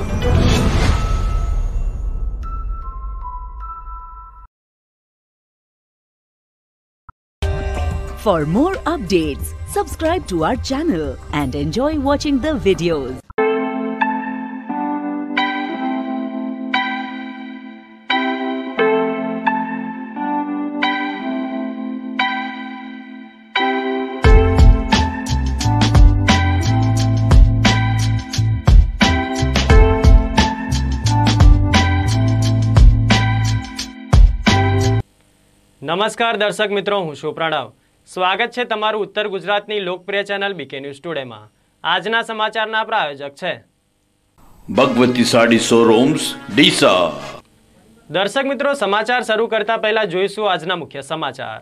For more updates, subscribe to our channel and enjoy watching the videos. नमस्कार दर्शक मित्रों, हूँ છું પ્રણવ। સ્વાગત છે તમારું ઉત્તર ગુજરાતની લોકપ્રિય ચેનલ બીકે ન્યૂઝ ટુડેમાં। આજના સમાચારના પ્રાયોજક છે ભગવતી સાડી શોરૂમ્સ ડીસા। દર્શક મિત્રો, સમાચાર શરૂ કરતા પહેલા જોઈશું આજના મુખ્ય સમાચાર।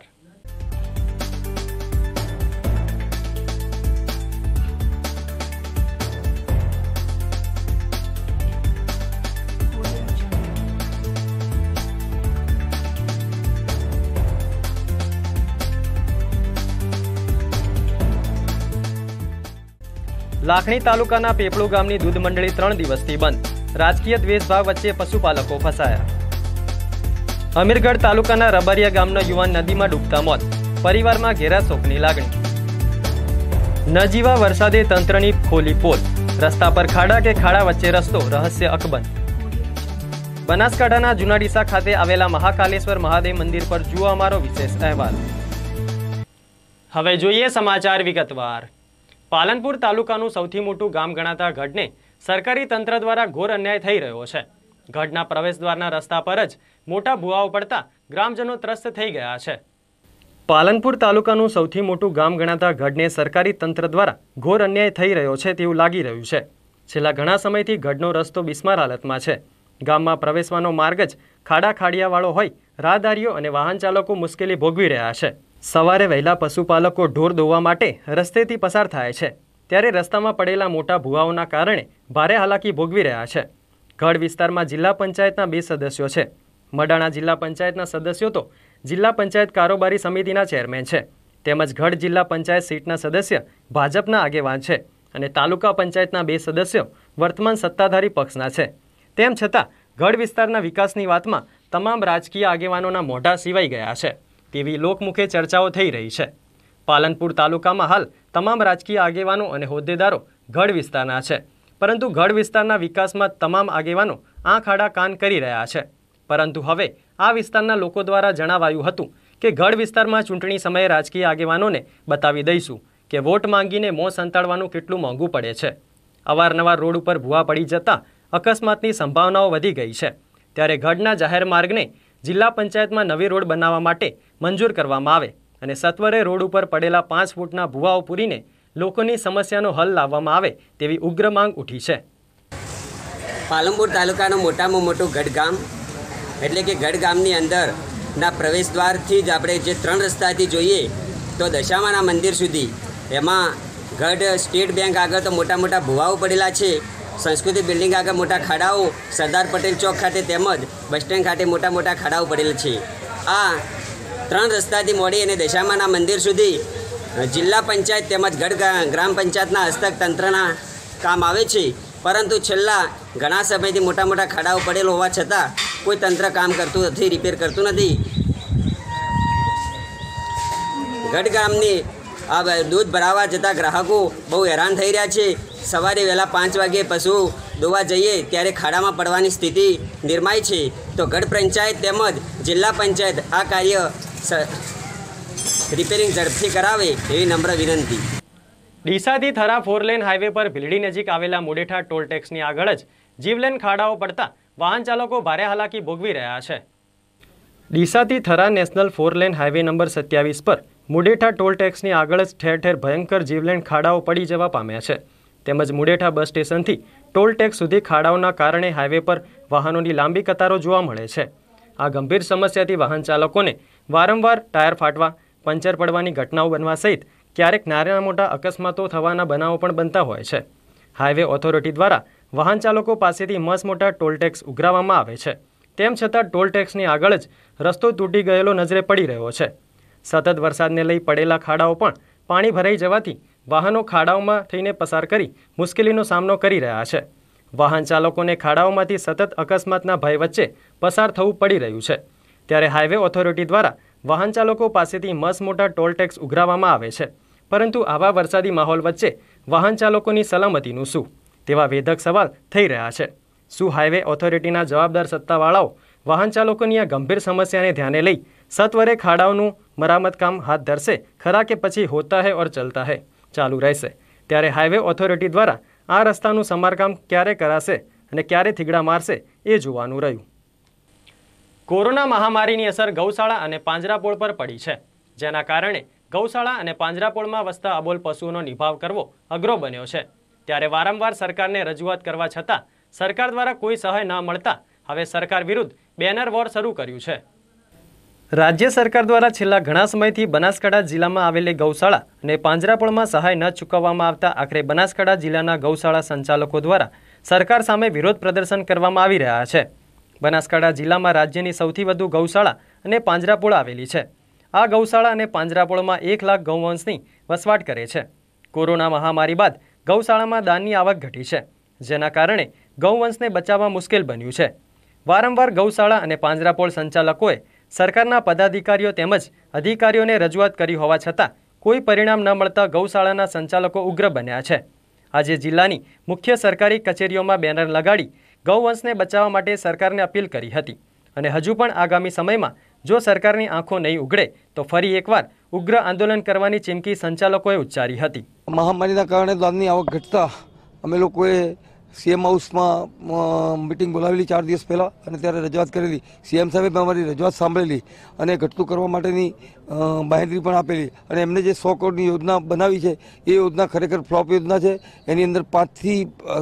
લાખણી તાલુકાના પેપળુ ગામની દૂધ મંડળી 3 દિવસથી બંધ। રાજકીય દ્વેષભાવ વચ્ચે પશુપાલકો ફસાયા। અમીરગઢ તાલુકાના રબરિયા ગામનો યુવાન નદીમાં ડૂબતા મોત। પરિવારમાં ઘેરા શોકની લાગણી। નજીવા વરસાદે તંત્રની ખોલી પોલ। રસ્તા પર ખાડા કે ખાડા વચ્ચે રસ્તો, રહસ્ય અકબંધ। બનાસકાંઠાના જૂના ડીસા ખાતે આવેલા મહાકાલેશ્વર મહાદેવ મંદિર પર જુઓ અમારો વિશેષ અહેવાલ। હવે જોઈએ સમાચાર વિગતવાર। પાલનપુર તાલુકાનું સૌથી મોટું ગામ ગણાતા ગઢને સરકારી તંત્ર દ્વારા ઘોર અન્યાય થઈ રહ્યો છે। ગઢના પ્રવેશદ્વારના રસ્તા પર જ મોટા ભૂવાઓ પડતા ગ્રામજનો ત્રસ્ત થઈ ગયા છે। પાલનપુર તાલુકાનું સૌથી મોટું ગામ ગણાતા ગઢને સરકારી તંત્ર દ્વારા ઘોર અન્યાય થઈ રહ્યો છે તેવું લાગી રહ્યું છે। છેલ્લા ઘણા સમયથી ગઢનો રસ્તો બિસ્માર હાલતમાં છે। ગામમાં પ્રવેશવાનો માર્ગ જ ખાડા ખાડિયાવાળો હોય રાહદારીઓ અને વાહન ચાલકો મુશ્કેલી ભોગવી રહ્યા છે। સવારે વહેલા પશુપાલકો ઢોર દોવા માટે રસ્તેથી પસાર થાય છે, ત્યારે રસ્તામાં પડેલા મોટા ભૂવાઓના કારણે ભારે હાલાકી ભોગવી રહ્યા છે। ગઢ વિસ્તારમાં જિલ્લા પંચાયતના 2 સદસ્યો છે। મડાણા જિલ્લા પંચાયતના સદસ્યો તો જિલ્લા પંચાયત કારોબારી સમિતિના ચેરમેન છે, તેમજ ગઢ જિલ્લા પંચાયત સીટના સદસ્ય ભાજપના આગેવાન છે અને તાલુકા પંચાયતના 2 સદસ્યો વર્તમાન સત્તાધારી પક્ષના છે। તેમ છતાં ગઢ વિસ્તારના વિકાસની વાતમાં તમામ રાજકીય આગેવાનોના મોઢા સીવાઈ ગયા છે તેવી લોકમુખે ચર્ચાઓ થઈ રહી છે। પાલનપુર તાલુકામાં હાલ તમામ રાજકીય આગેવાનો અને હોદ્દેદારો ગઢ વિસ્તારના છે, પરંતુ ગઢ વિસ્તારના વિકાસમાં તમામ આગેવાનો આંખ આડા કાન કરી રહ્યા છે। પરંતુ હવે આ વિસ્તારના લોકો દ્વારા જણાવાયું હતું કે ગઢ વિસ્તારમાં ચૂંટણી સમયે રાજકીય આગેવાનોને બતાવી દઈશું કે વોટ માંગીને મોં સંતાડવાનું કેટલું મોંઘું પડે છે। અવારનવાર રોડ ઉપર ભૂવા પડી જતા અકસ્માતની સંભાવનાઓ વધી ગઈ છે, ત્યારે ગઢના જાહેર માર્ગને જિલ્લા પંચાયતમાં નવી રોડ બનાવવા માટે મંજૂર કરવામાં આવે અને સત્વરે રોડ ઉપર પડેલા 5 ફૂટના ભૂવાઓ પૂરીને લોકોની સમસ્યાનો હલ લાવવામાં આવે તેવી ઉગ્ર માંગ ઉઠી છે। પાલનપુર તાલુકાનું મોટામાં મોટું ગઢ ગામ એટલે કે ગઢ ગામની અંદરના પ્રવેશદ્વારથી જ આપણે જે 3 રસ્તાથી જોઈએ તો દશામાના મંદિર સુધી, એમાં ગઢ સ્ટેટ બેંક આગળ તો મોટા મોટા ભૂવાઓ પડેલા છે। સંસ્કૃતિ બિલ્ડિંગ આગળ મોટા ખાડાઓ, સરદાર પટેલ ચોક ખાતે તેમજ બસ સ્ટેન્ડ ખાતે મોટા મોટા ખાડાઓ પડેલા છે। આ 3 રસ્તાથી મોડી અને દશામાના મંદિર સુધી જિલ્લા પંચાયત તેમજ ગઢ ગ્રામ પંચાયતના હસ્તક તંત્રના કામ આવે છે, પરંતુ છેલ્લા ઘણા સમયથી મોટા મોટા ખાડાઓ પડેલ હોવા છતાં કોઈ તંત્ર કામ કરતું નથી, રિપેર કરતું નથી। ગઢ ગામની આ દૂધ ભરાવા જતા ગ્રાહકો બહુ હેરાન થઈ રહ્યા છે। સવારે વહેલા 5 વાગે પશુ દોવા જઈએ ત્યારે ખાડામાં પડવાની સ્થિતિ નિર્માય છે, તો ગઢ પંચાયત તેમજ જિલ્લા પંચાયત આ કાર્ય રિપેરિંગ ઝડપથી કરાવે એવી નમ્ર વિનંતી। ડીસાથી થરા 4 લેન હાઈવે પર ભીલડી નજીક આવેલા મુડેઠા ટોલ ટેક્સની આગળ જ જીવલેણ ખાડાઓ પડતા વાહન ચાલકો ભારે હાલાકી ભોગવી રહ્યા છે। ડીસાથી Thara national 4 lane highway number 27 પર મુડેઠા ટોલ ટેક્સની આગળ જ ઠેર ઠેર ભયંકર જીવલેણ ખાડાઓ પડી જવા પામ્યા છે, તેમજ મુડેઠા બસ સ્ટેશનથી ટોલ ટેક્સ સુધી ખાડાઓના કારણે હાઈવે પર વાહનોની લાંબી કતારો જોવા મળે છે। આ ગંભીર સમસ્યાથી વાહન ચાલકોને વારંવાર ટાયર ફાટવા, પંચર પડવાની ઘટનાઓ બનવા સહિત ક્યારેક નાના મોટા અકસ્માતો થવાના બનાવો પણ બનતા હોય છે। હાઈવે ઓથોરિટી દ્વારા વાહન ચાલકો પાસેથી મસમોટા ટોલ ટેક્સ ઉઘરાવવામાં આવે છે, તેમ છતાં ટોલ ટેક્સની આગળ જ રસ્તો તૂટી ગયેલો નજરે પડી રહ્યો છે। સતત વરસાદને લઈ પડેલા ખાડાઓ પણ પાણી ભરાઈ જવાથી વાહનો ખાડાઓમાં થઈને પસાર કરી મુશ્કેલીનો સામનો કરી રહ્યા છે। વાહન ચાલકોને ખાડાઓમાંથી સતત અકસ્માતના ભય વચ્ચે પસાર થવું પડી રહ્યું છે। ત્યારે હાઈવે ઓથોરિટી દ્વારા વાહન ચાલકો પાસેથી મસમોટા ટોલ ટેક્સ ઉઘરાવવામાં આવે છે, પરંતુ આવા વરસાદી માહોલ વચ્ચે વાહન ચાલકોની સલામતીનું શું તેવા વેધક સવાલ થઈ રહ્યા છે। શું હાઈવે ઓથોરિટીના જવાબદાર સત્તાવાળાઓ વાહન ચાલકોની આ ગંભીર સમસ્યાને ધ્યાને લઈ સત્વરે ખાડાઓનું મરામત કામ હાથ ધરશે ખરા કે પછી હોતા હૈ ઓર ચલતા હૈ ચાલુ રહેશે? ત્યારે હાઈવે ઓથોરિટી દ્વારા આ રસ્તાનું સમારકામ ક્યારે કરાશે અને ક્યારે થીગડા મારશે એ જોવાનું રહ્યું। કોરોના મહામારીની અસર ગૌશાળા અને પાંજરાપોળ પર પડી છે, જેના કારણે ગૌશાળા અને પાંજરાપોળમાં વસતા અબોલ પશુઓનો નિભાવ કરવો અઘરો બન્યો છે। ત્યારે વારંવાર સરકારને રજૂઆત કરવા છતાં સરકાર દ્વારા કોઈ સહાય ન મળતા હવે સરકાર વિરુદ્ધ બેનર વોર શરૂ કર્યું છે। રાજ્ય સરકાર દ્વારા છેલ્લા ઘણા સમયથી બનાસકાંઠા જિલ્લામાં આવેલી ગૌશાળા અને પાંજરાપોળમાં સહાય ન ચૂકવવામાં આવતા આખરે બનાસકાંઠા જિલ્લાના ગૌશાળા સંચાલકો દ્વારા સરકાર સામે વિરોધ પ્રદર્શન કરવામાં આવી રહ્યા છે। બનાસકાંઠા જિલ્લામાં રાજ્યની સૌથી વધુ ગૌશાળા અને પાંજરાપોળ આવેલી છે। આ ગૌશાળા અને પાંજરાપોળમાં 1 લાખ ગૌવંશની વસવાટ કરે છે। કોરોના મહામારી બાદ ગૌશાળામાં દાનની આવક ઘટી છે, જેના કારણે ગૌવંશને બચાવવા મુશ્કેલ બન્યું છે। વારંવાર ગૌશાળા અને પાંજરાપોળ સંચાલકોએ સરકારના પદાધિકારીઓ તેમજ અધિકારીઓને રજૂઆત કરી હોવા છતાં કોઈ પરિણામ ન મળતા ગૌશાળાના સંચાલકો ઉગ્ર બન્યા છે। આજે જિલ્લાની મુખ્ય સરકારી કચેરીઓમાં બેનર લગાડી ગૌવંશને બચાવવા માટે સરકારને અપીલ કરી હતી અને હજુ પણ આગામી સમયમાં જો સરકારની આંખો નહીં ઉઘડે તો ફરી એકવાર ઉગ્ર આંદોલન કરવાની ચીમકી સંચાલકોએ ઉચ્ચારી હતી। મહામારીના કારણે દાનની આવક ઘટતા અમે લોકોએ સીએમ હાઉસમાં મિટિંગ બોલાવેલી 4 દિવસ પહેલાં અને ત્યારે રજૂઆત કરેલી। સીએમ સાહેબે અમારી રજૂઆત સાંભળેલી અને ઘટતું કરવા માટેની બાંહેધરી પણ આપેલી અને એમને જે 100 કરોડની યોજના બનાવી છે એ યોજના ખરેખર ફ્લોપ યોજના છે। એની અંદર 5 થી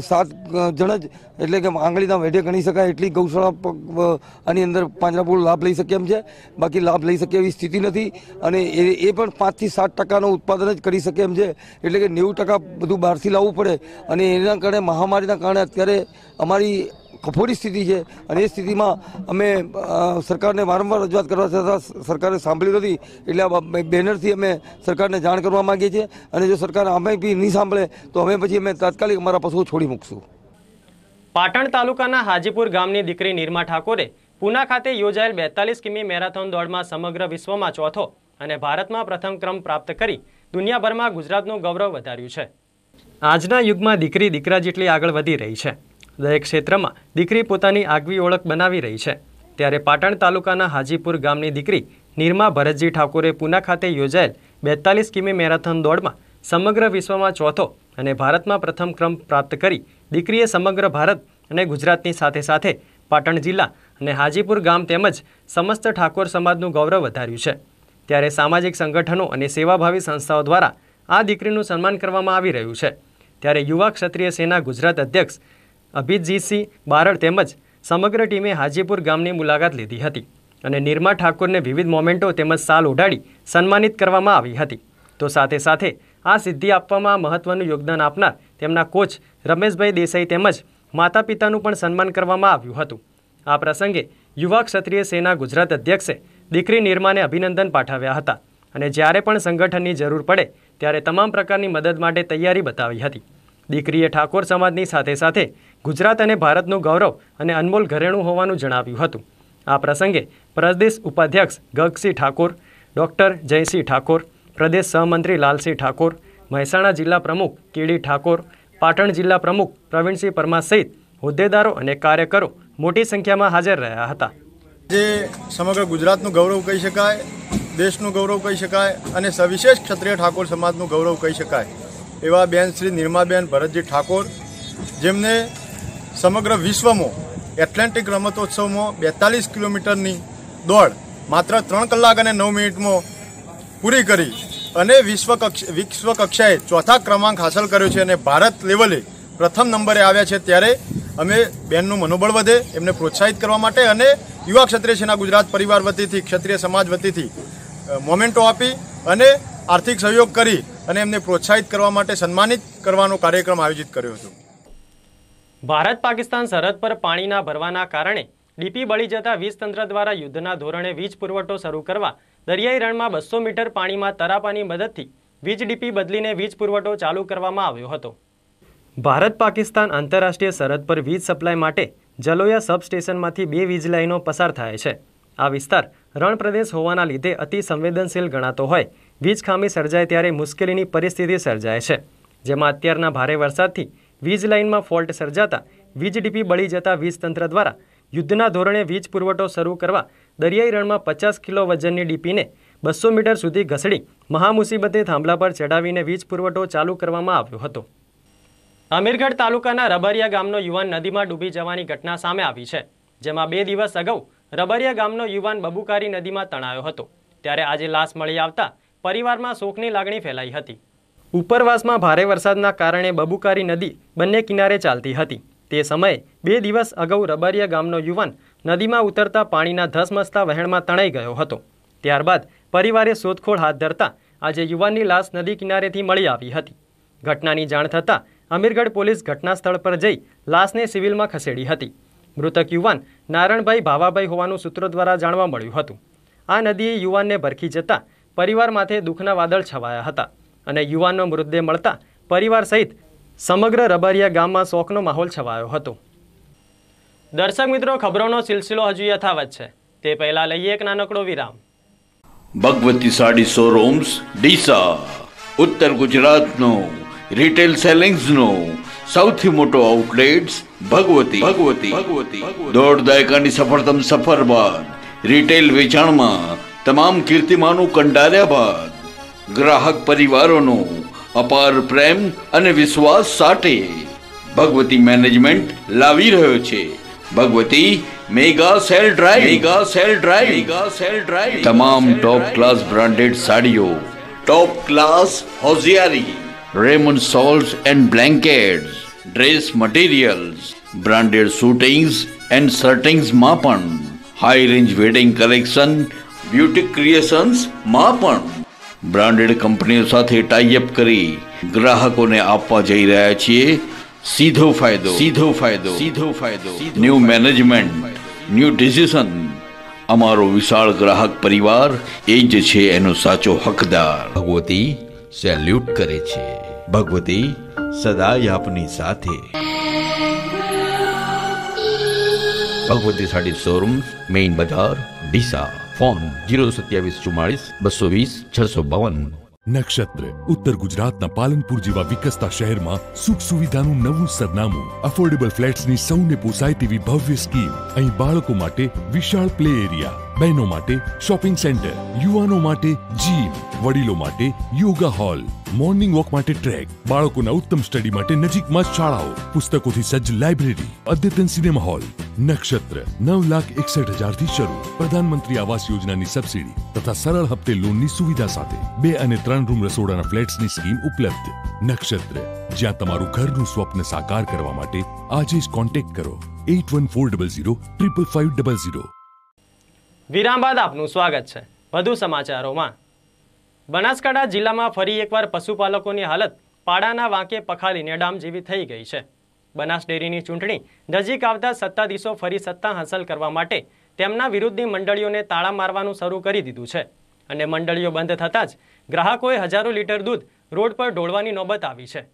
7 જણ જ એટલે કે આંગળીના વેઢે ગણી શકાય એટલી ગૌશાળા આની અંદર પાંજરાપોળ લાભ લઈ શકે એમ છે, બાકી લાભ લઈ શકે એવી સ્થિતિ નથી અને એ પણ 5 થી 7% ઉત્પાદન જ કરી શકે એમ છે, એટલે કે 90% બધું બહારથી લાવવું પડે અને એના કારણે મહામારીના કારણે અત્યારે અમારી કફોડી સ્થિતિ છે અને એ સ્થિતિમાં અમે સરકારને વારંવાર રજૂઆત કરવા છતાં સરકારે સાંભળી નથી, એટલે આ બેનરથી અમે સરકારને જાણ કરવા માગીએ છીએ અને જો સરકાર અમે બી નહીં સાંભળે તો અમે પછી અમે તાત્કાલિક અમારા પશુઓ છોડી મૂકશું। પાટણ તાલુકાના હાજીપુર ગામની દીકરી નિરમા ઠાકોરે પૂના ખાતે યોજાયેલ 42 કિમી મેરેથોન દોડમાં સમગ્ર વિશ્વમાં ચોથો અને ભારતમાં પ્રથમ ક્રમ પ્રાપ્ત કરી દુનિયાભરમાં ગુજરાતનું ગૌરવ વધાર્યું છે। આજના યુગમાં દીકરી દીકરા જેટલી આગળ વધી રહી છે, દરેક ક્ષેત્રમાં દીકરી પોતાની આગવી ઓળખ બનાવી રહી છે। ત્યારે પાટણ તાલુકાના હાજીપુર ગામની દીકરી નિરમા ભરતજી ઠાકોરે પૂના ખાતે યોજાયેલ 42 કિમી મેરેથોન દોડમાં સમગ્ર વિશ્વમાં ચોથો અને ભારતમાં પ્રથમ ક્રમ પ્રાપ્ત કરી દીકરીએ સમગ્ર ભારત અને ગુજરાતની સાથે સાથે પાટણ જિલ્લા અને હાજીપુર ગામ તેમજ સમસ્ત ઠાકોર સમાજનું ગૌરવ વધાર્યું છે। ત્યારે સામાજિક સંગઠનો અને સેવાભાવી સંસ્થાઓ દ્વારા આ દીકરીનું સન્માન કરવામાં આવી રહ્યું છે। ત્યારે યુવા ક્ષત્રિય સેના ગુજરાત અધ્યક્ષ અભિજીતસિંહ બારડ તેમજ સમગ્ર ટીમે હાજીપુર ગામની મુલાકાત લીધી હતી અને નિરમા ઠાકોરને વિવિધ મોમેન્ટો તેમજ શાલ ઓઢાડી સન્માનિત કરવામાં આવી હતી। તો સાથે સાથે આ સિદ્ધિ આપવામાં મહત્વનું યોગદાન આપનાર તેમના કોચ રમેશભાઈ દેસાઈ તેમજ માતા પિતાનું પણ સન્માન કરવામાં આવ્યું હતું। આ પ્રસંગે યુવા ક્ષત્રિય સેના ગુજરાત અધ્યક્ષે દીકરી નિરમાને અભિનંદન પાઠવ્યા હતા અને જ્યારે પણ સંગઠનની જરૂર પડે ત્યારે તમામ પ્રકારની મદદ માટે તૈયારી બતાવી હતી। દીકરીએ ઠાકોર સમાજની સાથે સાથે ગુજરાત અને ભારતનું ગૌરવ અને અનમોલ ઘરેણું હોવાનું જણાવ્યું હતું। આ પ્રસંગે પ્રદેશ ઉપાધ્યક્ષ ગગસિંહ ઠાકોર, ડૉક્ટર જયસિંહ ઠાકોર, પ્રદેશ સહમંત્રી લાલસિંહ ઠાકોર, મહેસાણા જિલ્લા પ્રમુખ કેડી ઠાકોર, પાટણ જિલ્લા પ્રમુખ પ્રવીણસિંહ પરમાર સહિત હોદ્દેદારો અને કાર્યકરો મોટી સંખ્યામાં હાજર રહ્યા હતા। જે સમગ્ર ગુજરાતનું ગૌરવ કહી શકાય, દેશનું ગૌરવ કહી શકાય અને સવિશેષ ક્ષત્રિય ઠાકોર સમાજનું ગૌરવ કહી શકાય એવા બેન શ્રી નિરમાબેન ભરતજી ઠાકોર, જેમને સમગ્ર વિશ્વમાં એટલાન્ટિક રમતોત્સવમાં 42 કિલોમીટરની દોડ માત્ર 3 કલાક અને 9 મિનિટમાં પૂરી કરી અને વિશ્વ કક્ષાએ ચોથા ક્રમાંક હાંસલ કર્યો છે અને ભારત લેવલે પ્રથમ નંબરે આવ્યા છે। ત્યારે અમે બેનનું મનોબળ વધે એમને પ્રોત્સાહિત કરવા માટે અને યુવા ક્ષત્રિય સેના ગુજરાત પરિવાર વતીથી ક્ષત્રિય સમાજ વતીથી મોમેન્ટો આપી અને આર્થિક સહયોગ કરી અને એમને પ્રોત્સાહિત કરવા માટે સન્માનિત કરવાનો કાર્યક્રમ આયોજિત કર્યો હતો। ભારત પાકિસ્તાન સરહદ પર પાણીના ભરવાના કારણે ડીપી બળી જતા વીજ તંત્ર દ્વારા યુદ્ધના ધોરણે વીજ પુરવઠો શરૂ કરવા દરિયાઈ રણમાં 200 મીટર પાણીમાં તરાપાની મદદથી વીજ ડીપી બદલીને વીજ પુરવઠો ચાલુ કરવામાં આવ્યો હતો। ભારત પાકિસ્તાન આંતરરાષ્ટ્રીય સરહદ પર વીજ સપ્લાય માટે જલોયા સબસ્ટેશનમાંથી 2 વીજ લાઇનો પસાર થાય છે. આ વિસ્તાર રણ પ્રદેશ હોવાના લીધે અતિ સંવેદનશીલ ગણાતો હોય વીજ ખામી સર્જાય ત્યારે મુશ્કેલીની પરિસ્થિતિ સર્જાય છે, જેમાં અત્યારના ભારે વરસાદથી વીજ લાઇનમાં ફોલ્ટ સર્જાતા વીજ ડીપી બળી જતા વીજ તંત્ર દ્વારા યુદ્ધના ધોરણે વીજ પુરવઠો શરૂ કરવા દરિયાઈ રણમાં 50 કિલો વજનની ડીપીને 200 મીટર સુધી ઘસડી મહામુસીબતે થાંભલા પર ચડાવીને વીજ પુરવઠો ચાલુ કરવામાં આવ્યો હતો. અમીરગઢ તાલુકાના રબરિયા ગામનો યુવાન નદીમાં ડૂબી જવાની ઘટના સામે આવી છે, જેમાં 2 દિવસ અગાઉ રબરિયા ગામનો યુવાન બબુકારી નદીમાં તણાયો હતો. ત્યારે આજે લાશ મળી આવતા પરિવારમાં શોકની લાગણી ફેલાઈ હતી. ઉપરવાસમાં ભારે વરસાદના કારણે બબુકારી નદી બંને કિનારે ચાલતી હતી. તે સમયે 2 દિવસ અગાઉ રબરિયા ગામનો યુવાન નદીમાં ઉતરતા પાણીના ધસમસતા વહેણમાં તણાઈ ગયો હતો. ત્યારબાદ પરિવારે શોધખોળ હાથ ધરતા આજે યુવાનની લાશ નદી કિનારેથી મળી આવી હતી. ઘટનાની જાણ થતાં અમીરગઢ પોલીસ ઘટના સ્થળ પર જઈ લાશને સિવિલમાં ખસેડી હતી. મૃતક યુવાન નારણભાઈ ભાવાભાઈ હોવાનું સૂત્રો દ્વારા જાણવા મળ્યું હતું. આ નદીએ યુવાનને ભરખી જતા પરિવાર માથે દુઃખના વાદળ છવાયા હતા અને યુવાનનો મૃતદેહ મળતા પરિવાર સહિત સમગ્ર રબરિયા ગામમાં શોકનો માહોલ છવાયો હતો. દર્શક મિત્રો, ખબરોનો સિલસિલો હજુ યથાવત છે, તે પહેલા લઈએ એક નાનકડો વિરામ. ભગવતી સાડી શોરૂમ્સ ડીસા ઉત્તર ગુજરાતનો રિટેલ સેલિંગ્સનો સૌથી મોટો આઉટલેટ્સ ભગવતી. દોઢ દાયકાની સફળતમ સફર બાદ રિટેલ વેચાણમાં તમામ કીર્તિમાનો કંડાર્યા બાદ ગ્રાહક પરિવારોનો અપાર પ્રેમ અને વિશ્વાસ સાથે ભગવતી મેનેજમેન્ટ લાવી રહ્યો છે ભગવતી મેગા સેલ ડ્રાઈવ. તમામ ટોપ ક્લાસ બ્રાન્ડેડ સાડીઓ, ટોપ ક્લાસ હોશિયારી, રેમન્ડ સોલ્ટ્સ and blankets, dress materials, branded suitings and શર્ટિંગ્સમાં પણ, high range wedding collection, beauty creations માં પણ બ્રાન્ડેડ કંપનીઓ સાથે ટાઈઅપ કરી ગ્રાહકોને આપવા જઈ રહ્યા છીએ સીધો ફાયદો. New management, new decision. અમારો વિશાળ ગ્રાહક પરિવાર એ જ છે એનો સાચો હકદાર. ભગવતી સેલ્યુટ કરે છે. ભગવતી સદાય આપની સાથે. ભગવતી સાડી શોરૂમ, મેઇન બજાર, ડીસા. ફોન 02744 220 652. નક્ષત્ર ઉત્તર ગુજરાતના પાલનપુર જેવા વિકસતા શહેરમાં સુખ સુવિધાનું નવું સરનામું. અફોર્ડેબલ ફ્લેટ્સની સૌને પોસાય તેવી ભવ્ય સ્કીમ. અહીં બાળકો માટે વિશાળ પ્લે એરિયા, બહેનો માટે શોપિંગ સેન્ટર, યુવાનો માટે જીમ, વડીલો માટે યોગા હોલ, મોર્નિંગ વોક માટે ટ્રેક, બાળકોના ઉત્તમ સ્ટડી માટે નજીકમાં શાળાઓ, પુસ્તકોથી સજ્જ લાઇબ્રેરી, અદ્યતન સિનેમા હોલ. નક્ષત્ર 9,61,000 થી શરૂ. પ્રધાનમંત્રી આવાસ યોજનાની સબસિડી તથા સરળ હપ્તે લોનની સુવિધા સાથે 2 અને 3 રૂમ રસોડાના ફ્લેટ્સની સ્કીમ ઉપલબ્ધ. નક્ષત્ર, જ્યાં તમારું ઘરનું સ્વપ્ન સાકાર કરવા માટે આજે જ કોન્ટેક્ટ કરો 8140 55500. વિરામ બાદ આપનું સ્વાગત છે. વધુ સમાચારોમાં. બનાસકાંઠા જિલ્લામાં ફરી એકવાર પશુપાલકોની હાલત પાડાના વાંકે પખાલીને ડામ જેવી થઈ ગઈ છે. બનાસ ડેરીની ચૂંટણી નજીક આવતા સત્તાધીશો ફરી સત્તા હાંસલ કરવા માટે તેમના વિરુદ્ધની મંડળીઓને તાળા મારવાનું શરૂ કરી દીધું છે અને મંડળીઓ બંધ થતાં જ ગ્રાહકોએ હજારો લીટર દૂધ રોડ પર ઢોળવાની નોબત આવી છે.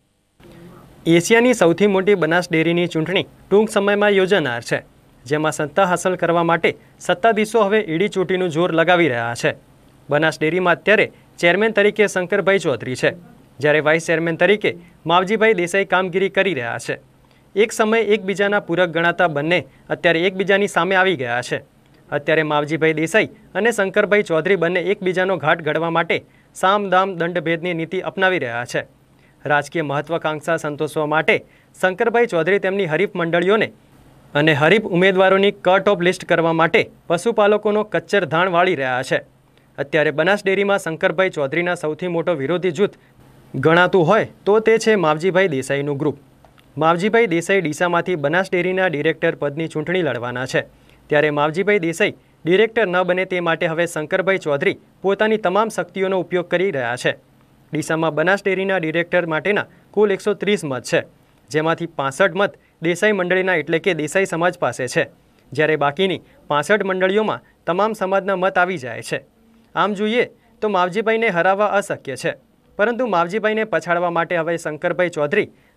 એશિયાની સૌથી મોટી બનાસ ડેરીની ચૂંટણી ટૂંક સમયમાં યોજાનાર છે, જેમાં સત્તા હાંસલ કરવા માટે સત્તાધીશો હવે ઈડી ચોટીનું જોર લગાવી રહ્યા છે. બનાસ ડેરીમાં અત્યારે ચેરમેન તરીકે શંકરભાઈ ચૌધરી છે, જ્યારે વાઇસ ચેરમેન તરીકે માવજીભાઈ દેસાઈ કામગીરી કરી રહ્યા છે. એક સમયે એકબીજાના પૂરક ગણાતા બંને અત્યારે એકબીજાની સામે આવી ગયા છે. અત્યારે માવજીભાઈ દેસાઈ અને શંકરભાઈ ચૌધરી બંને એકબીજાનો ઘાટ ઘડવા માટે સામ દામ દંડભેદની નીતિ અપનાવી રહ્યા છે. રાજકીય મહત્વાકાંક્ષા સંતોષવા માટે શંકરભાઈ ચૌધરી તેમની હરીફ મંડળીઓને અને હરીફ ઉમેદવારોની કટ ઓફ લિસ્ટ કરવા માટે પશુપાલકોનો કચ્ચર ધાણ વાળી રહ્યા છે. અત્યારે બનાસ ડેરીમાં શંકરભાઈ ચૌધરીના સૌથી મોટો વિરોધી જૂથ ગણાતું હોય તો તે છે માવજીભાઈ દેસાઈનું ગ્રુપ. માવજીભાઈ દેસાઈ ડીસામાંથી બનાસ ડેરીના ડિરેક્ટર પદની ચૂંટણી લડવાના છે, ત્યારે માવજીભાઈ દેસાઈ ડિરેક્ટર ન બને તે માટે હવે શંકરભાઈ ચૌધરી પોતાની તમામ શક્તિઓનો ઉપયોગ કરી રહ્યા છે. ડીસામાં બનાસ ડેરીના ડિરેક્ટર માટેના કુલ 130 મત છે, જેમાંથી 65 મત દેસાઈ મંડળીના એટલે કે દેસાઈ સમાજ પાસે છે, જ્યારે બાકીની 65 મંડળીઓમાં તમામ સમાજના મત આવી જાય છે. આમ જોઈએ તો માવજીભાઈને હરાવવા અશક્ય છે, પરંતુ માવજીભાઈને પછાડવા માટે હવે શંકરભાઈ ચૌધરી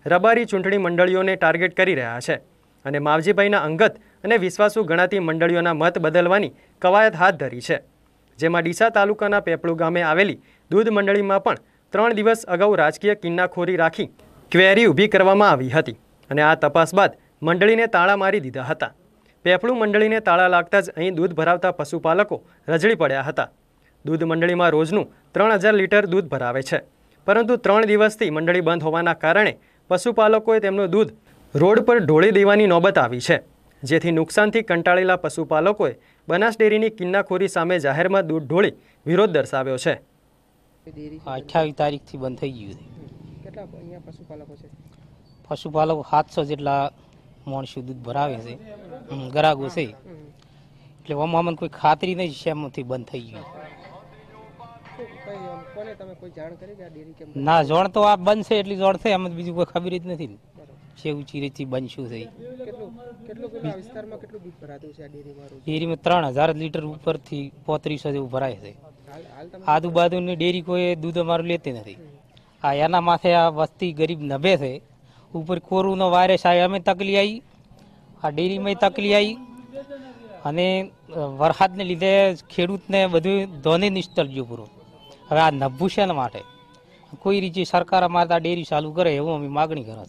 રબારી ચૂંટણી મંડળીઓને ટાર્ગેટ કરી રહ્યા છે અને માવજીભાઈના અંગત અને વિશ્વાસુ ગણાતી મંડળીઓના મત બદલવાની કવાયત હાથ ધરી છે, જેમાં ડીસા તાલુકાના પેપળુ ગામે આવેલી દૂધ મંડળીમાં પણ 3 દિવસ અગાઉ રાજકીય કિન્નાખોરી રાખી ક્વેરી ઊભી કરવામાં આવી હતી અને આ તપાસ બાદ મંડળીને તાળા મારી દીધા હતા. પેપળુ મંડળીને તાળા લાગતા જ અહીં દૂધ ભરાવતા પશુપાલકો રજળી પડ્યા હતા. દૂધ મંડળીમાં રોજનું 3000 લીટર દૂધ ભરાવે છે, પરંતુ 3 દિવસથી મંડળી બંધ હોવાના કારણે પશુપાલકોએ તેમનું દૂધ રોડ પર ઢોળી દેવાની નોબત આવી છે, જેથી નુકસાનથી કંટાળેલા પશુપાલકોએ બનાસ ડેરીની કિન્નાખોરી સામે જાહેરમાં દૂધ ઢોળી વિરોધ દર્શાવ્યો છે. 28 તારીખથી બંધ થઈ ગયું છે. કેટલા અહીંયા પશુપાલકો છે? પશુપાલકો 700 જેટલા માણસો દૂધ ભરાવે છે, ગ્રાહકો છે, એટલે આમાં કોઈ ખાતરી નહીં શેમાંથી બંધ થઈ ગયું. ના જાણ તો આ બંધ છે એટલી જાણ છે, આમાં બીજું કોઈ ખબર જ નથી કેવું ચીરેથી બનશું છે. ડેરીમાં 3000 લીટર ઉપરથી 3500 જેવું ભરાય છે. આજુબાજુની ડેરી કોઈ દૂધ અમારું લેતી નથી. આ એના માથે આ વસ્તી ગરીબ નભે છે. ઉપર કોરોના વાયરસ આવી, અમે તકલી આવી, આ ડેરીમાં તકલી આવી, અને વરસાદને લીધે ખેડૂતને બધું ધોને નિષ્ઠળ ગયું પૂરું. હવે આ નભું છે ને માટે કોઈ રીતે સરકાર અમારે આ ડેરી ચાલુ કરે એવું અમે માગણી કરો.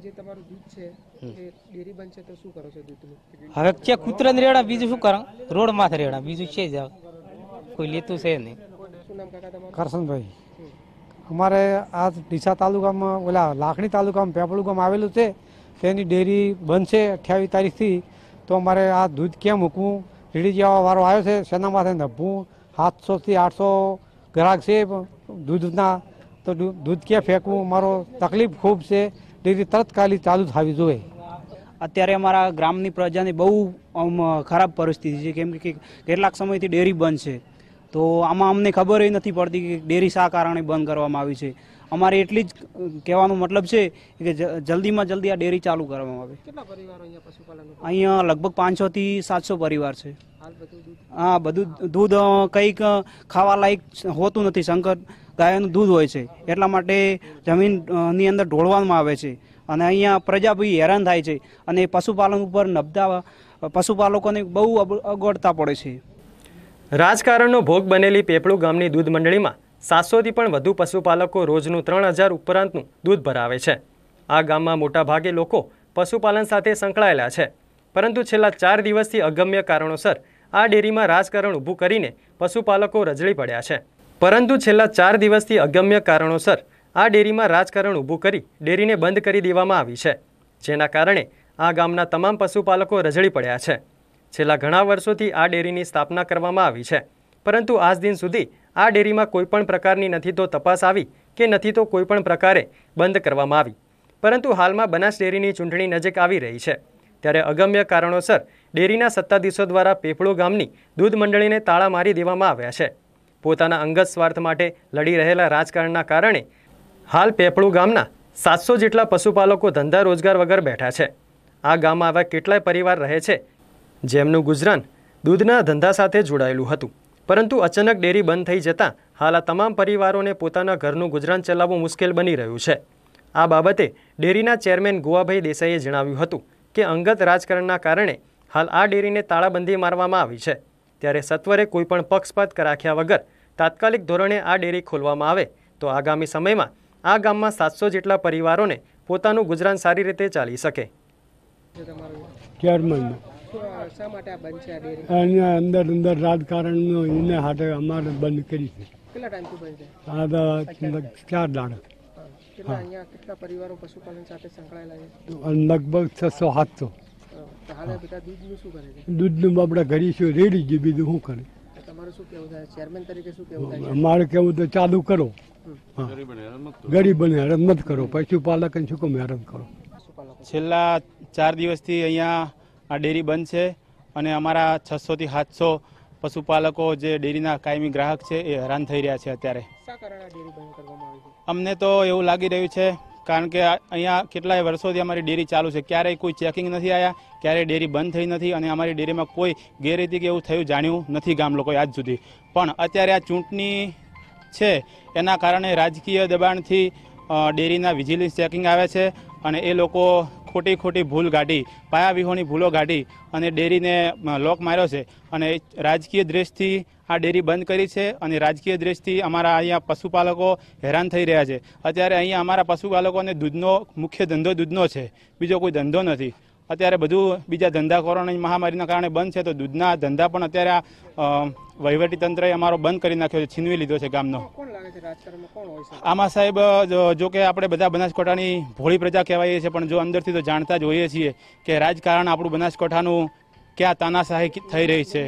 હવે છે કૂતરાને રેડા, બીજું શું કરે? રોડ માથે રેડા, બીજું છે જ કોઈ લેતું છે નહીં. કરશનભાઈ, અમારે આ ડીસા તાલુકામાં ઓલા લાખણી તાલુકામાં પેપળુ ગામ આવેલું છે, તેની ડેરી બંધ છે 28 તારીખથી. તો અમારે આ દૂધ ક્યાં મૂકવું? રેડી જવા વારો આવ્યો છે, શેના માથે નભવું? 700 થી 800 ગ્રાહક છે દૂધના, તો દૂધ ક્યાં ફેંકવું? મારો તકલીફ ખૂબ છે. ડેરી તત્કાલી ચાલુ થવી જોઈએ. અત્યારે અમારા ગ્રામની પ્રજાની બહુ ખરાબ પરિસ્થિતિ છે, કેમ કે કેટલાક સમયથી ડેરી બંધ છે. તો આમાં અમને ખબર નથી પડતી કે ડેરી શા કારણે બંધ કરવામાં આવી છે. અમારે એટલી જ કહેવાનો મતલબ છે કે જલ્દીમાં જલ્દી આ ડેરી ચાલુ કરવામાં આવે. અહીંયા લગભગ 500 થી 700 પરિવાર છે. હા, બધું દૂધ કંઈક ખાવા લાયક હોતું નથી. શંકર ગાયનું દૂધ હોય છે, એટલા માટે જમીનની અંદર ઢોળવામાં આવે છે અને અહીંયા પ્રજા બી હેરાન થાય છે અને પશુપાલન ઉપર નબળા પશુપાલકોને બહુ અગવડતા પડે છે. રાજકારણનો ભોગ બનેલી પેપળુ ગામની દૂધ મંડળીમાં 700થી પણ વધુ પશુપાલકો રોજનું 3000 ઉપરાંતનું દૂધ ભરાવે છે. આ ગામમાં મોટાભાગે લોકો પશુપાલન સાથે સંકળાયેલા છે, પરંતુ છેલ્લા 4 દિવસથી અગમ્ય કારણોસર આ ડેરીમાં રાજકારણ ઊભું કરીને પશુપાલકો રજળી પડ્યા છે. રાજકારણ ઊભું કરી ડેરીને બંધ કરી દેવામાં આવી છે, જેના કારણે આ ગામના તમામ પશુપાલકો રજળી પડ્યા છે. છેલ્લા ઘણા વર્ષોથી આ ડેરીની સ્થાપના કરવામાં આવી છે, પરંતુ આજ દિન સુધી આ ડેરીમાં કોઈપણ પ્રકારની નથી તો તપાસ આવી કે નથી તો કોઈપણ પ્રકારે બંધ કરવામાં આવી. પરંતુ હાલમાં બનાસ ડેરીની ચૂંટણી નજીક આવી રહી છે, ત્યારે અગમ્ય કારણોસર ડેરીના સત્તાધીશો દ્વારા પેપળુ ગામની દૂધ મંડળીને તાળા મારી દેવામાં આવ્યા છે. પોતાના અંગત સ્વાર્થ માટે લડી રહેલા રાજકારણના કારણે હાલ પેપળુ ગામના 700 જેટલા પશુપાલકો ધંધા રોજગાર વગર બેઠા છે. આ ગામમાં આવા કેટલાય પરિવાર રહે છે જેમનું ગુજરાન દૂધના ધંધા સાથે જોડાયેલું હતું, પરંતુ અચાનક ડેરી બંધ થઈ જતાં હાલ આ તમામ પરિવારોને પોતાના ઘરનું ગુજરાન ચલાવવું મુશ્કેલ બની રહ્યું છે. આ બાબતે ડેરીના ચેરમેન ગોવાભાઈ દેસાઈએ જણાવ્યું હતું કે અંગત રાજકારણના કારણે હાલ આ ડેરીને તાળાબંધી મારવામાં આવી છે, ત્યારે સત્વરે કોઈપણ પક્ષપાત રાખ્યા વગર તાત્કાલિક ધોરણે આ ડેરી ખોલવામાં આવે તો આગામી સમયમાં આ ગામમાં 700 જેટલા પરિવારોને પોતાનું ગુજરાન સારી રીતે ચાલી શકે. અંદર રાજકારણનો એને હાથે અમારે બંધ કરી છે. કેટલા ટાઈમથી બંધ છે? 4 દાડા. કેટલા પરિવારો પશુપાલન સાથે સંકળાયેલા છે? લગભગ 600-700. દૂધનું આપણે કરીશું રેડી ગયું, બીજું શું કરે? તમારું શું કેવું થાય ચેરમેન તરીકે? શું કેવું થાય? અમારે કેવું તો ચાલુ કરો, ગરીબોને હેરાન મત કરો, પશુપાલકને શું કામ હેરાન કરો? છેલ્લા 4 દિવસથી અહીંયા આ ડેરી બંધ છે અને અમારા 600 થી 700 પશુપાલકો જે ડેરીના કાયમી ગ્રાહક છે એ હેરાન થઈ રહ્યા છે. અત્યારે અમને તો એવું લાગી રહ્યું છે કારણ કે અહીંયા કેટલાય વર્ષોથી અમારી ડેરી ચાલુ છે, ક્યારેય કોઈ ચેકિંગ નથી આવ્યા, ક્યારેય ડેરી બંધ થઈ નથી અને અમારી ડેરીમાં કોઈ ગેરરીતિ કે એવું થયું જાણ્યું નથી ગામ લોકોએ આજ સુધી. પણ અત્યારે આ ચૂંટણી છે એના કારણે રાજકીય દબાણથી ડેરીના વિજિલન્સ ચેકિંગ આવે છે અને એ લોકો ખોટી ભૂલ કાઢી, પાયા વિહોણી ભૂલો કાઢી અને ડેરીને લોક માર્યો છે અને રાજકીય દ્વેષથી આ ડેરી બંધ કરી છે અને રાજકીય દ્વેષથી અમારા અહીંયા પશુપાલકો હેરાન થઈ રહ્યા છે. અત્યારે અહીંયા અમારા પશુપાલકોને દૂધનો મુખ્ય ધંધો દૂધનો છે, બીજો કોઈ ધંધો નથી. અત્યારે બધું બીજા ધંધા કોરોનાની મહામારીના કારણે બંધ છે, તો દૂધના ધંધા પણ અત્યારે વહીવટી તંત્રએ અમારો બંધ કરી નાખ્યો છે, છીનવી લીધો છે ગામનો. આમાં સાહેબ જો કે આપણે બધા બનાસકાંઠાની ભોળી પ્રજા કહેવાય છે, પણ જો અંદરથી તો જાણતા જ હોઈએ છીએ કે રાજકારણ આપણું બનાસકાંઠાનું ક્યાં તાનાશાહી થઈ રહી છે.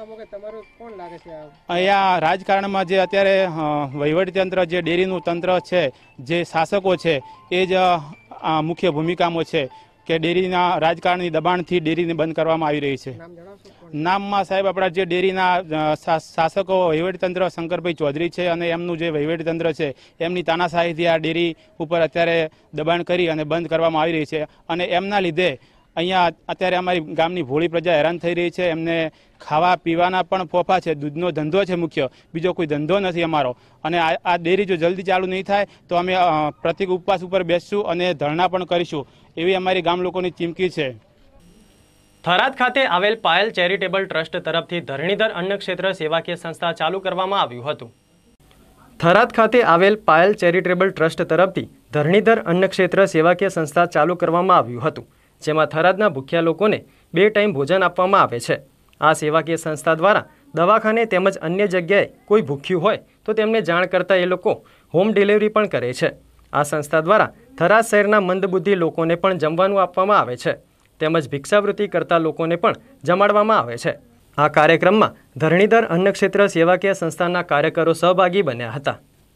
અહીંયા રાજકારણમાં જે અત્યારે વહીવટી તંત્ર, જે ડેરીનું તંત્ર છે, જે શાસકો છે, એ જ મુખ્ય ભૂમિકામાં છે કે ડેરીના રાજકારણની દબાણથી ડેરીને બંધ કરવામાં આવી રહી છે. નામમાં સાહેબ આપણા જે ડેરીના શાસકો વહીવટીતંત્ર શંકરભાઈ ચૌધરી છે અને એમનું જે વહીવટીતંત્ર છે એમની તાનાશાહીથી આ ડેરી ઉપર અત્યારે દબાણ કરી અને બંધ કરવામાં આવી રહી છે. અને એમના લીધે અહીંયા અત્યારે અમારી ગામની ભોળી પ્રજા હેરાન થઈ રહી છે. એમને ખાવા પીવાના પણ ફોફા છે, દૂધનો ધંધો છે મુખ્ય, બીજો કોઈ ધંધો નથી અમારો. અને આ ડેરી જો જલ્દી ચાલુ નહીં થાય તો અમે પ્રતિક ઉપવાસ ઉપર બેસશું અને ધરણા પણ કરીશું, એવી અમારી ગામ લોકોની ચીમકી છે. થરાદ ખાતે આવેલ પાયલ ચેરિટેબલ ટ્રસ્ટ તરફથી ધરણીધર અન્ન ક્ષેત્ર સેવાકીય સંસ્થા ચાલુ કરવામાં આવ્યું હતું. થરાદ ખાતે આવેલ પાયલ ચેરિટેબલ ટ્રસ્ટ તરફથી ધરણીધર અન્ન ક્ષેત્ર સેવાકીય સંસ્થા ચાલુ કરવામાં આવ્યું હતું, જેમાં થરાદના ભૂખ્યા લોકોને 2 ટાઈમ ભોજન આપવામાં આવે છે. આ સેવાકીય સંસ્થા દ્વારા દવાખાને તેમજ અન્ય જગ્યાએ કોઈ ભૂખ્યું હોય તો તેમને જાણ કરતા એ લોકો હોમ ડિલિવરી પણ કરે છે. આ સંસ્થા દ્વારા થરાદ શહેરના મંદબુદ્ધિ લોકોને પણ જમવાનું આપવામાં આવે છે, તેમજ ભિક્ષાવૃત્તિ કરતા લોકોને પણ જમાડવામાં આવે છે. આ કાર્યક્રમમાં ધરણીધર અન્ન ક્ષેત્ર સેવાકીય સંસ્થાના કાર્યકરો સહભાગી બન્યા હતા.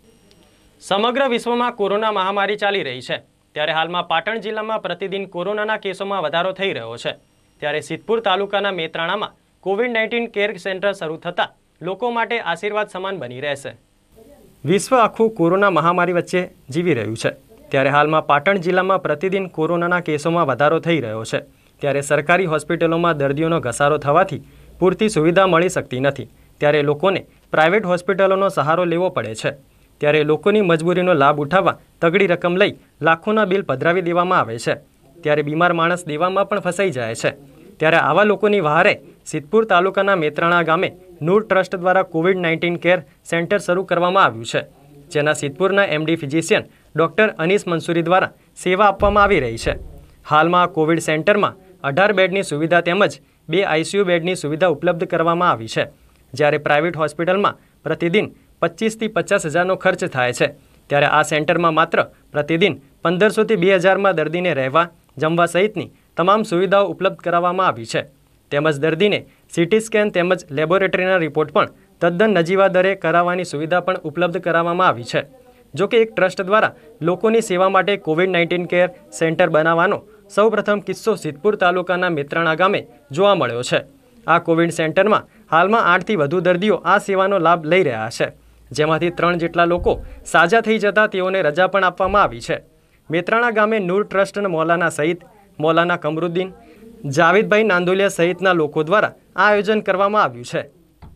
સમગ્ર વિશ્વમાં કોરોના મહામારી ચાલી રહી છે, ત્યારે હાલમાં પાટણ જિલ્લામાં પ્રતિદિન કોરોનાના કેસોમાં વધારો થઈ રહ્યો છે. ત્યારે સિદ્ધપુર તાલુકાના મેત્રાણામાં કોવિડ-19 કેર સેન્ટર શરૂ થતાં લોકો માટે આશીર્વાદ સમાન બની રહેશે. વિશ્વ આખું કોરોના મહામારી વચ્ચે જીવી રહ્યું છે, ત્યારે હાલમાં પાટણ જિલ્લામાં પ્રતિદિન કોરોનાના કેસોમાં વધારો થઈ રહ્યો છે. ત્યારે સરકારી હોસ્પિટલોમાં દર્દીઓનો ઘસારો થવાથી પૂરતી સુવિધા મળી શકતી નથી, ત્યારે લોકોને પ્રાઇવેટ હોસ્પિટલોનો સહારો લેવો પડે છે. ત્યારે લોકોની મજબૂરીનો લાભ ઉઠાવવા તગડી રકમ લઈ લાખોના બિલ પધરાવી દેવામાં આવે છે. ત્યારે બીમાર માણસ દેવામાં પણ ફસાઈ જાય છે. ત્યારે આવા લોકોની વહારે સિદ્ધપુર તાલુકાના મેત્રાણા ગામે નૂર ટ્રસ્ટ દ્વારા કોવિડ-19 કેર સેન્ટર શરૂ કરવામાં આવ્યું છે, જેના સિદ્ધપુરના MD physician doctor Anis Mansuri દ્વારા સેવા આપવામાં આવી રહી છે. હાલમાં કોવિડ સેન્ટરમાં 18 બેડની સુવિધા તેમજ 2 આઈસીયુ બેડની સુવિધા ઉપલબ્ધ કરવામાં આવી છે. જ્યારે પ્રાઇવેટ હોસ્પિટલમાં પ્રતિદિન 25 થી 50 હજારનો ખર્ચ થાય છે, ત્યારે આ સેન્ટરમાં માત્ર પ્રતિદિન 1500 થી 2000માં દર્દીને રહેવા, જમવા સહિતની તમામ સુવિધાઓ ઉપલબ્ધ કરાવવામાં આવી છે. તેમજ દર્દીને સીટી સ્કેન તેમજ લેબોરેટરીના રિપોર્ટ પણ તદ્દન નજીવા દરે કરાવવાની સુવિધા પણ ઉપલબ્ધ કરાવવામાં આવી છે. જોકે એક ટ્રસ્ટ દ્વારા લોકોની સેવા માટે કોવિડ-19 કેર સેન્ટર બનાવવાનો સૌપ્રથમ કિસ્સો સિદ્ધપુર તાલુકાના મેત્રાણા ગામે જોવા મળ્યો છે. આ કોવિડ સેન્ટરમાં હાલમાં 8 થી વધુ દર્દીઓ આ સેવાનો લાભ લઈ રહ્યા છે, જેમાંથી 3 જેટલા લોકો સાજા થઈ જતા તેઓને રજા પણ આપવામાં આવી છે. મેત્રાણા ગામે નૂર ટ્રસ્ટના મૌલાના સહિત મૌલાના કમરુદ્દીન, જાવેદભાઈ નાંદોલિયા સહિતના લોકો દ્વારા આ આયોજન કરવામાં આવ્યું છે.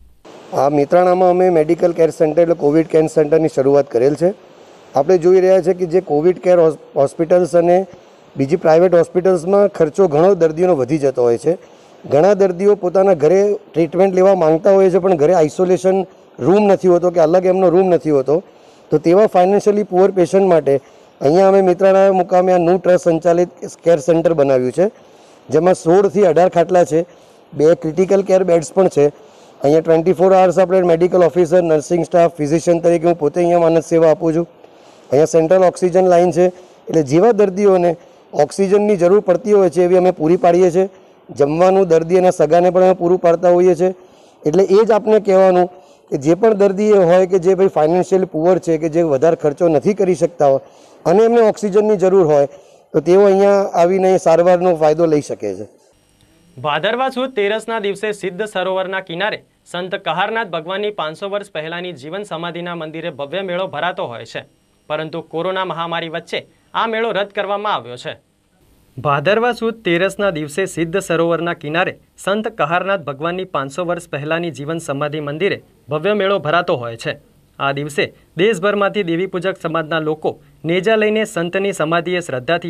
આ મેત્રાણામાં અમે મેડિકલ કેર સેન્ટર એટલે કોવિડ કેર સેન્ટરની શરૂઆત કરેલ છે. આપણે જોઈ રહ્યા છે કે જે કોવિડ કેર હોસ્પિટલ્સ અને બીજી પ્રાઇવેટ હોસ્પિટલ્સમાં ખર્ચો ઘણો દર્દીઓનો વધી જતો હોય છે. ઘણા દર્દીઓ પોતાના ઘરે ટ્રીટમેન્ટ લેવા માંગતા હોય છે, પણ ઘરે આઇસોલેશન રૂમ નથી હોતો કે અલગ એમનો રૂમ નથી હોતો. તો તેવા ફાઇનાન્શિયલી પુઅર પેશન્ટ માટે અહીંયા અમે મેત્રાણા મુકામે આ નૂર ટ્રસ્ટ સંચાલિત કેર સેન્ટર બનાવ્યું છે, જેમાં 16 થી 18 ખાટલા છે, 2 ક્રિટિકલ કેર બેડ્સ પણ છે. અહીંયા 24 અવર્સ આપણે medical officer, nursing staff, physician તરીકે હું પોતે અહીંયા માનદ સેવા આપું છું. અહીંયા સેન્ટ્રલ ઓક્સિજન લાઇન છે, એટલે જેવા દર્દીઓને ઓક્સિજનની જરૂર પડતી હોય છે એવી અમે પૂરી પાડીએ છીએ. જમવાનું દર્દી અને સગાને પણ અમે પૂરું પાડતા હોઈએ છીએ. એટલે એ જ આપણે કહેવાનું કે જે પણ દર્દી હોય કે જે ભાઈ ફાઇનાન્શિયલી પુઅર છે, કે જે વધારે ખર્ચો નથી કરી શકતા હોય અને એમને ઓક્સિજનની જરૂર હોય તો તેઓ અહીંયા આવીને સારવારનો ફાયદો લઈ શકે છે. ભાદરવા સુદ તેરસના દિવસે સિદ્ધ સરોવરના કિનારે સંત કહારનાથ ભગવાનની 500 વર્ષ પહેલાની જીવન સમાધિના મંદિરે ભવ્ય મેળો ભરાતો હોય છે, પરંતુ કોરોના મહામારી વચ્ચે આ મેળો રદ કરવામાં આવ્યો છે. ભાદરવા સુદ તેરસના દિવસે સિદ્ધ સરોવરના કિનારે સંત કહારનાથ ભગવાનની 500 વર્ષ પહેલાની જીવન સમાધિ મંદિરે ભવ્ય મેળો ભરાતો હોય છે. આ દિવસે દેશભરમાંથી દેવી પૂજક સમાજના લોકો નેજા લઈને સંતની સમાધિએ શ્રદ્ધાથી આવી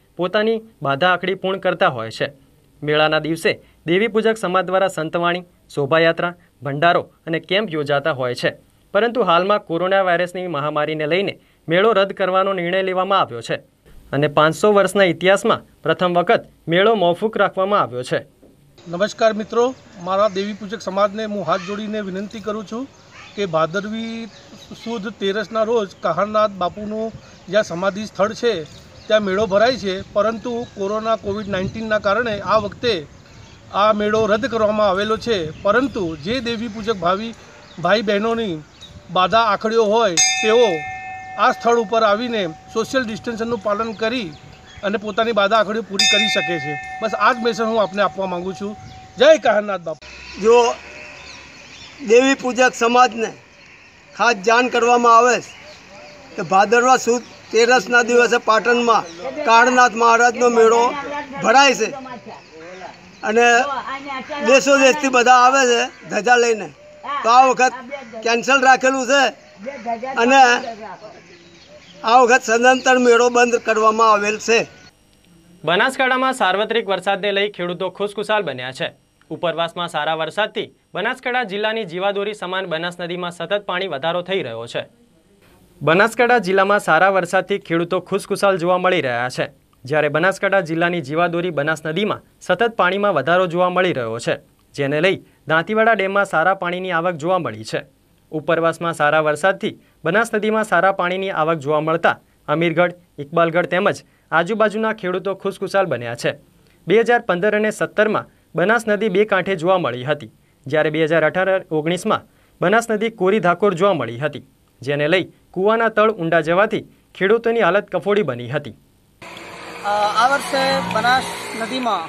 પોતાની બાધા આખડી પૂર્ણ કરતા હોય છે. મેળાના દિવસે દેવી પૂજક સમાજ દ્વારા સંતવાણી, શોભાયાત્રા, ભંડારો અને કેમ્પ યોજાતા હોય છે. પરંતુ હાલમાં કોરોના વાયરસની મહામારીને લઈને મેળો રદ કરવાનો નિર્ણય લેવામાં આવ્યો છે અને 500 વર્ષના ઇતિહાસમાં પ્રથમ વખત મેળો મોકૂફ રાખવામાં આવ્યો છે. નમસ્કાર મિત્રો, મારા દેવી પૂજક સમાજને હું હાથ જોડીને વિનંતી કરું છું કે ભાદરવી સુદ 13ના રોજ કહારનાથ બાપુનું જ્યાં સમાધિ સ્થળ છે ત્યાં મેળો ભરાય છે. પરંતુ કોરોના COVID-19ના કારણે આ વખતે આ મેળો રદ કરવામાં આવેલો છે. પરંતુ જે દેવી પૂજક ભાઈ બહેનોની બાધા આખડ્યો હોય તેઓ આ સ્થળ ઉપર આવીને સોશિયલ ડિસ્ટન્સનું પાલન કરી અને પોતાની બાધા આખડીઓ પૂરી કરી શકે છે. બસ આ જ મેસેજ હું આપને આપવા માગું છું. જય કહારનાથ બાપુ. જો દેવી પૂજક સમાજને ખાસ જાણ કરવામાં આવે કે ભાદરવા સુદ 13ના દિવસે પાટણમાં કાળનાથ મહારાજનો મેળો ભરાય છે અને દેશો દેશથી બધા આવે છે ધજા લઈને. તો આ વખત કેન્સલ રાખેલું છે અને આ વખત સદંતર મેળો બંધ કરવામાં આવેલ છે. બનાસકાંઠામાં સાર્વત્રિક વરસાદને લઈ ખેડૂતો ખુશખુશાલ બન્યા છે. ઉપરવાસમાં સારા વરસાદથી બનાસકાંઠા જિલ્લાની જીવાદોરી સમાન બનાસ નદીમાં સતત પાણી વધારો થઈ રહ્યો છે. બનાસકાંઠા જિલ્લામાં સારા વરસાદથી ખેડૂતો ખુશખુશાલ જોવા મળી રહ્યા છે. જ્યારે બનાસકાંઠા જિલ્લાની જીવાદોરી બનાસ નદીમાં સતત પાણીમાં વધારો જોવા મળી રહ્યો છે, જેને લઈ દાંતીવાડા ડેમમાં સારા પાણીની આવક જોવા મળી છે. ઉપરવાસમાં સારા વરસાદથી બનાસ નદીમાં સારા પાણીની આવક જોવા મળતા અમીરગઢ, ઇકબાલગઢ તેમજ આજુબાજુના ખેડૂતો ખુશખુશાલ બન્યા છે. 2015 અને 17માં બનાસ નદી બે કાંઠે જોવા મળી હતી, જ્યારે 2018-19માં બનાસ નદી કોરી ધાકોર જોવા મળી હતી, જેને લઈ કૂવાના તળ ઊંડા જવાથી ખેડૂતોની હાલત કફોડી બની હતી. આ વર્ષે બનાસ નદીમાં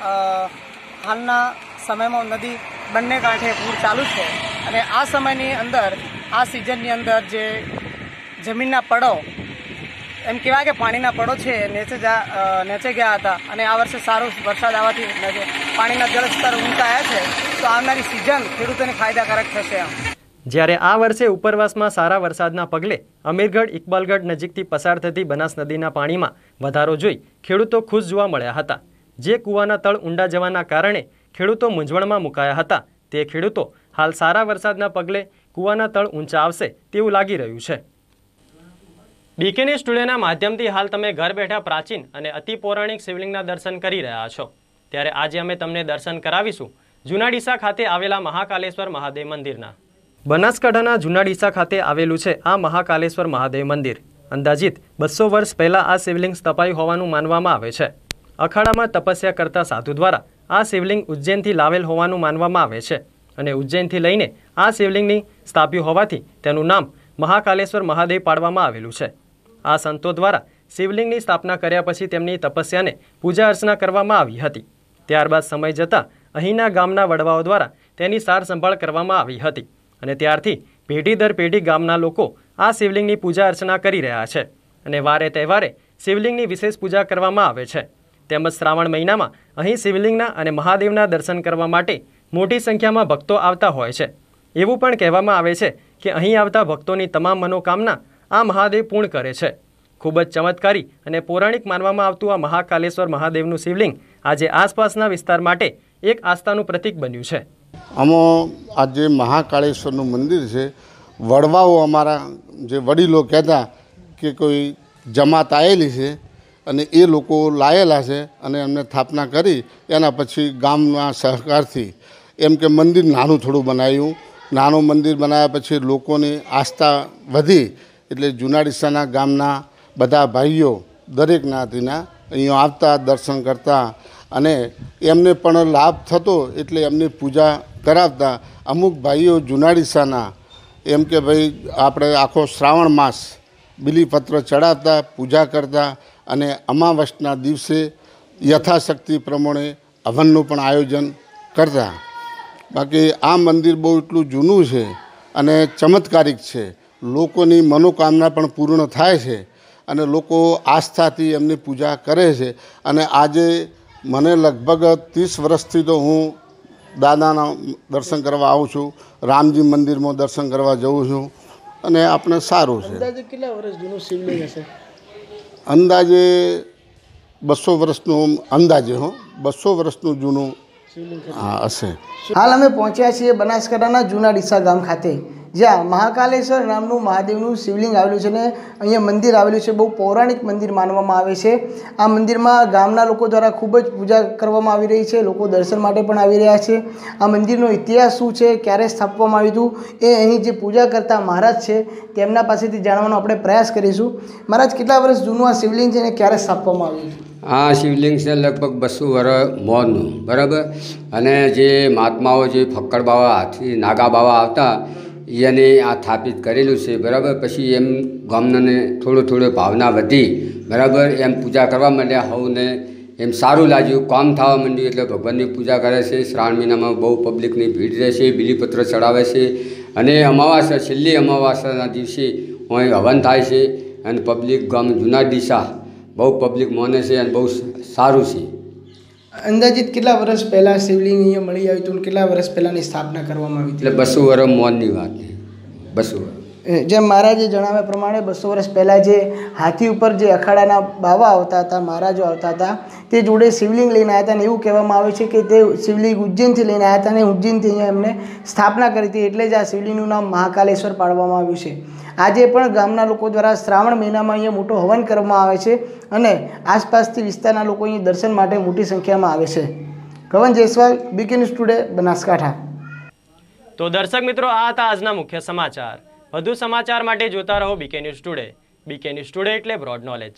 હાલના સમયમાં નદી બંને કાંઠે પૂર ચાલુ છે અને આ સમયની અંદર આ સિઝનની અંદર જે જમીનના પડો એમ કહેવાય કે પાણીના પડો છે નીચે ગયા હતા અને આ વર્ષે સારો વરસાદ આવવાથી પાણીના જળસ્તર ઊંચા આવ્યા છે. તો આવનારી સિઝન ખેડૂતોને ફાયદાકારક થશે. જ્યારે આ વર્ષે ઉપરવાસમાં સારા વરસાદના પગલે અમીરગઢ, ઇકબાલગઢ નજીકથી પસાર થતી બનાસ નદીના પાણીમાં વધારો જોઈ ખેડૂતો ખુશ જોવા મળ્યા હતા. જે કૂવાના તળ ઊંડા જવાના કારણે ખેડૂતો મૂંઝવણમાં મુકાયા હતા, તે ખેડૂતો હાલ સારા વરસાદના પગલે કૂવાના તળ ઊંચા આવશે તેવું લાગી રહ્યું છે. બીકેની સ્ટુડિયોના માધ્યમથી હાલ તમે ઘર બેઠા પ્રાચીન અને અતિ પૌરાણિક શિવલિંગના દર્શન કરી રહ્યા છો. ત્યારે આજે અમે તમને દર્શન કરાવીશું જૂના ડીસા ખાતે આવેલા મહાકાલેશ્વર મહાદેવ મંદિરના. બનાસકાંઠાના જૂના ડીસા ખાતે આવેલું છે આ મહાકાલેશ્વર મહાદેવ મંદિર. અંદાજિત 200 વર્ષ પહેલાં આ શિવલિંગ સ્થપાયું હોવાનું માનવામાં આવે છે. અખાડામાં તપસ્યા કરતા સાધુ દ્વારા આ શિવલિંગ ઉજ્જૈનથી લાવેલ હોવાનું માનવામાં આવે છે અને ઉજ્જૈનથી લઈને આ શિવલિંગની સ્થાપ્યું હોવાથી તેનું નામ મહાકાલેશ્વર મહાદેવ પાડવામાં આવેલું છે. આ સંતો દ્વારા શિવલિંગની સ્થાપના કર્યા પછી તેમની તપસ્યાને પૂજા અર્ચના કરવામાં આવી હતી. ત્યારબાદ સમય જતાં અહીંના ગામના વડવાઓ દ્વારા તેની સાર સંભાળ કરવામાં આવી હતી અને ત્યારથી પેઢી દર પેઢી ગામના લોકો આ શિવલિંગની પૂજા અર્ચના કરી રહ્યા છે અને વારે તહેવારે શિવલિંગની વિશેષ પૂજા કરવામાં આવે છે. તેમજ શ્રાવણ મહિનામાં અહીં શિવલિંગના અને મહાદેવના દર્શન કરવા માટે મોટી સંખ્યામાં ભક્તો આવતા હોય છે. એવું પણ કહેવામાં આવે છે કે અહીં આવતા ભક્તોની તમામ મનોકામના આ મહાદેવ પૂર્ણ કરે છે. ખૂબ જ ચમત્કારી અને પૌરાણિક માનવામાં આવતું આ મહાકાલેશ્વર મહાદેવનું શિવલિંગ આજે આસપાસના વિસ્તાર માટે એક આસ્થાનું પ્રતીક બન્યું છે. આમાં આજે મહાકાળેશ્વરનું મંદિર છે. વડવાઓ અમારા જે વડીલો કહેતા કે કોઈ જમાત આવેલી છે અને એ લોકો લાયેલા છે અને એમને સ્થાપના કરી એના પછી ગામના સહકારથી એમ કે મંદિર નાનું થોડું બનાવ્યું. નાનું મંદિર બનાવ્યા પછી લોકોની આસ્થા વધી એટલે જૂના ડીસાના ગામના બધા ભાઈઓ દરેક જ્ઞાતિના અહીંયા આવતા દર્શન કરતા અને એમને પણ લાભ થતો એટલે એમની પૂજા કરાવતા. અમુક ભાઈઓ જૂના ડીસાના એમ કે ભાઈ આપણે આખો શ્રાવણ માસ બિલીપત્ર ચડાવતા, પૂજા કરતા અને અમાવસના દિવસે યથાશક્તિ પ્રમાણે હવનનું પણ આયોજન કરતા. બાકી આ મંદિર બહુ એટલું જૂનું છે અને ચમત્કારિક છે. લોકોની મનોકામના પણ પૂર્ણ થાય છે અને લોકો આસ્થાથી એમની પૂજા કરે છે. અને આજે મને લગભગ 30 વર્ષથી તો હું દાદાના દર્શન કરવા આવું છું, રામજી મંદિરમાં દર્શન કરવા જઉં છું અને આપણે સારું છે. અંદાજે કેટલા વર્ષ જૂનું શિવલિંગ હશે? અંદાજે 200 વર્ષનું અંદાજે 200 વર્ષનું જૂનું હશે। હાલ અમે પહોંચ્યા છીએ બનાસકાંઠાના જૂના ડીસા ગામ ખાતે, જ્યાં મહાકાલેશ્વર નામનું મહાદેવનું શિવલિંગ આવેલું છે અને અહીંયા મંદિર આવેલું છે। બહુ પૌરાણિક મંદિર માનવામાં આવે છે। આ મંદિરમાં ગામના લોકો દ્વારા ખૂબ જ પૂજા કરવામાં આવી રહી છે, લોકો દર્શન માટે પણ આવી રહ્યા છે। આ મંદિરનો ઇતિહાસ શું છે, ક્યારે સ્થાપવામાં આવ્યું હતું, એ અહીં જે પૂજા કરતા મહારાજ છે તેમના પાસેથી જાણવાનો આપણે પ્રયાસ કરીશું। મહારાજ, કેટલા વર્ષ જૂનું આ શિવલિંગ છે અને ક્યારે સ્થાપવામાં આવ્યું હતું? આ શિવલિંગ છે લગભગ 200 વર્ષ મોરનું, બરાબર। અને જે મહાત્માઓ જે ફક્કડ બાવા હાથી નાગા બાવા આવતા એને આ સ્થાપિત કરેલું છે, બરાબર। પછી એમ ગામનાને થોડો ભાવના વધી, બરાબર, એમ પૂજા કરવા માંડ્યા, સૌને એમ સારું લાગ્યું, કામ થવા માંડ્યું એટલે ભગવાનની પૂજા કરે છે। શ્રાવણ મહિનામાં બહુ પબ્લિકની ભીડ રહે છે, બીલીપત્ર ચડાવે છે અને અમાવાસ્યા છેલ્લી અમાવાસ્યાના દિવસે અહીં હવન થાય છે અને પબ્લિક ગામ જૂના ડીસા બહુ પબ્લિક માને છે અને બહુ સારું છે। અંદાજિત કેટલા વર્ષ પહેલાં શિવલિંગ અહીંયા મળી આવ્યું હતું, કેટલા વર્ષ પહેલાંની સ્થાપના કરવામાં આવી હતી? એટલે 200 વર્ષ મોરની વાત, 200 વર્ષ। જેમ મહારાજે જણાવ્યા પ્રમાણે 200 વર્ષ પહેલાં જે હાથી ઉપર જે અખાડાના બાવા આવતા હતા, મહારાજો આવતા હતા, તે જોડે શિવલિંગ લઈને આવ્યા હતા અને એવું કહેવામાં આવે છે કે તે શિવલિંગ ઉજ્જૈનથી લઈને આવ્યા હતા અને ઉજ્જૈનથી અહીંયા એમને સ્થાપના કરી હતી, એટલે જ આ શિવલિંગનું નામ મહાકાલેશ્વર પાડવામાં આવ્યું છે। આજે પણ ગામના લોકો દ્વારા શ્રાવણ મહિનામાં અહીંયા મોટો હવન કરવામાં આવે છે અને આસપાસથી વિસ્તારના લોકો અહીં દર્શન માટે મોટી સંખ્યામાં આવે છે। Kavan Jaiswal, BK news today, Banaskantha. તો દર્શક મિત્રો, આ હતા આજના મુખ્ય સમાચાર। વધુ સમાચાર માટે જોતા રહો BK news today. BK news today એટલે બ્રોડ નોલેજ।